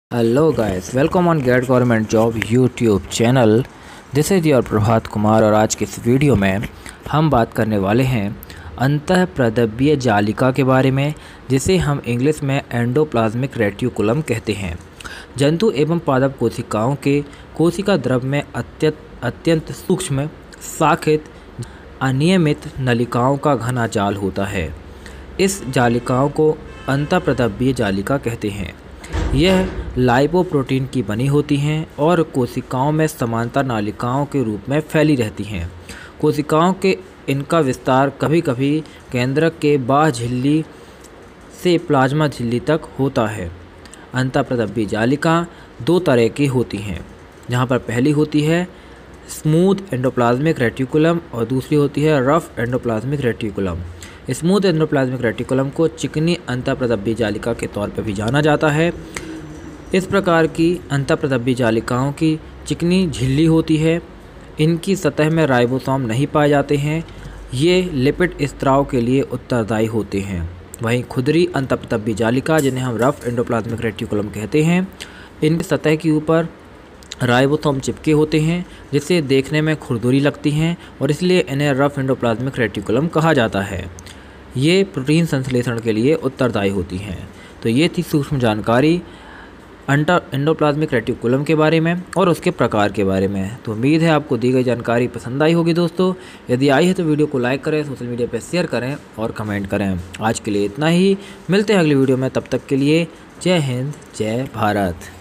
Hello guys, welcome on get government job YouTube channel. This is your Prabhat Kumar और आज के इस वीडियो में हम बात करने वाले हैं अंतःप्रद्रव्य जालिका के बारे में, जिसे हम इंग्लिश में एंडोप्लाज्मिक रेटिकुलम कहते हैं। जंतु एवं पादप कोशिकाओं के कोशिका द्रव में अत्यंत सूक्ष्म शाखित अनियमित नलिकाओं का घना जाल होता है। इस जालिकाओं को अंतःप्रद्रव्य जालिका कहते हैं। यह लाइपोप्रोटीन की बनी होती हैं और कोशिकाओं में समांतर नालिकाओं के रूप में फैली रहती हैं। कोशिकाओं के इनका विस्तार कभी कभी केंद्रक के बाह्य झिल्ली से प्लाज्मा झिल्ली तक होता है। अंतःप्रद्रव्य जालिका दो तरह की होती हैं, जहाँ पर पहली होती है स्मूथ एंडोप्लाज्मिक रेटिकुलम और दूसरी होती है rough endoplasmic reticulum. Smooth endoplasmic reticulum को चिकनी अंतःप्रद्रव्य जालिका के तौर पर भी जाना जाता है। इस प्रकार की अंतःप्रद्रव्य जालिकाओं की चिकनी झिल्ली होती है। इनकी सतह में राइबोसोम नहीं पाए जाते हैं। ये लिपिड स्त्राव के लिए उत्तरदायी होते हैं। वहीं खुदरी अंतःप्रद्रव्य जालिका, जिन्हें हम रफ एंडोप्लाज्मिक रेटिकुलम कहते हैं, इनकी सतह के ऊपर राइबोसोम चिपके होते हैं, जिससे देखने में खुरदुरी लगती हैं और इसलिए इन्हें रफ एंडोप्लाज्मिक रेटिकुलम कहा जाता है। ये प्रोटीन संश्लेषण के लिए उत्तरदायी होती हैं। तो ये थी सूक्ष्म जानकारी एंडोप्लाज्मिक रेटिकुलम के बारे में और उसके प्रकार के बारे में। तो उम्मीद है आपको दी गई जानकारी पसंद आई होगी दोस्तों। यदि आई है तो वीडियो को लाइक करें, सोशल मीडिया पर शेयर करें और कमेंट करें। आज के लिए इतना ही, मिलते हैं अगली वीडियो में। तब तक के लिए जय हिंद, जय भारत।